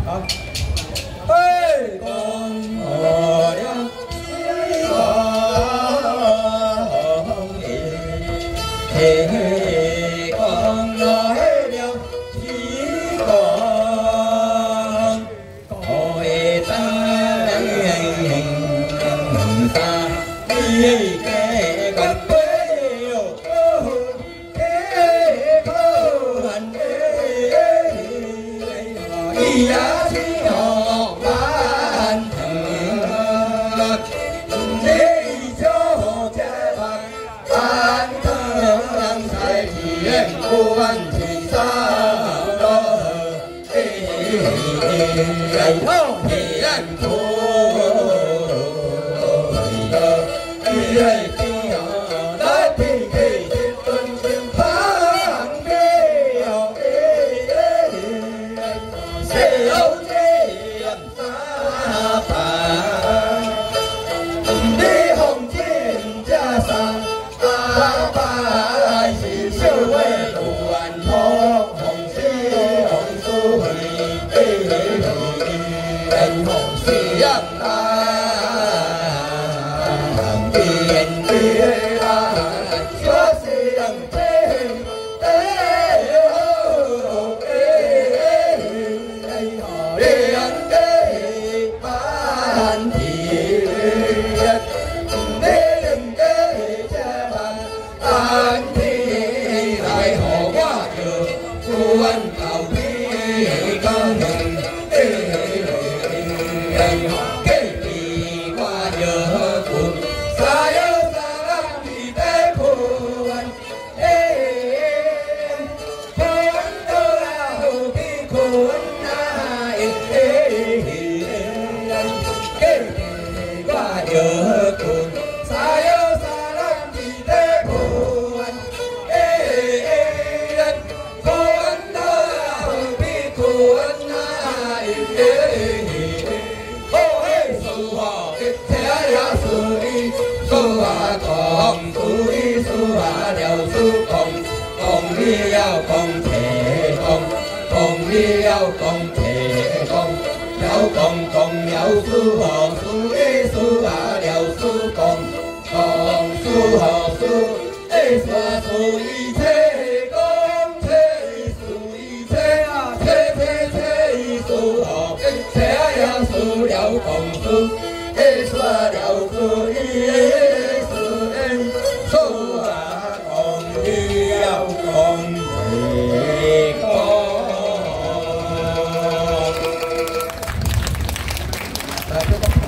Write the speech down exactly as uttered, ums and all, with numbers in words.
ơi con ở đây thì con nói điều chỉ còn cõi ta ta đi cái gần với điều thế có hẳn đi giá sĩ họ ban thờ để cho cha bạc ban thờ làm sai thì em cô anh thì sao đó ấy thôi thì anh cô ấy khi họ đã thì khi tuần tuần phá điều sẽ ấu chế em xa phá đi hồng chiến cha sang ta ba chỉ siêu quê đủ anh thọ hồng sĩ hồng su anh hồng sĩ anh ta tiền tiền ra chúa sĩ anh thế thế ô ê đây họ đi anh thế ban thiện để đừng để cha bạn anh thì lại họ quá trường cô anh cầu thi con mình đây họ cái gì qua giờ cùng xa yêu xa lắm thì thế cô anh ê cô anh đâu là hồ khi cô anh ai cái gì qua giờ cùng xa yêu xa lắm thì thế cô anh ê cô anh đâu là hồ khi cô anh ai cô ấy su họ ít thế ya su đi su hà còn su đi su hà đều su còn còn đi nhau còn thể còn còn đi nhau còn thể còn nhau còn còn nhau su họ su đi su hà đều su còn còn su họ su ê su hà su y thế con thế su y thế à thế thế thế su họ ít thế ya su đều còn su ê su hà đều su y su em su hà còn đi nhau còn thể con.